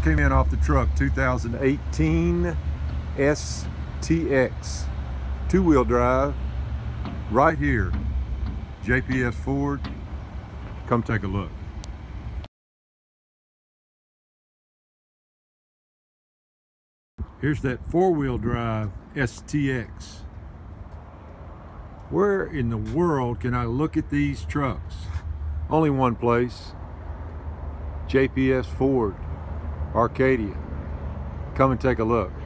came in off the truck, 2018 STX, two-wheel drive, right here, JPS Ford. Come take a look. Here's that four-wheel drive STX. Where in the world can I look at these trucks? Only one place, JPS Ford, Arcadia. Come and take a look.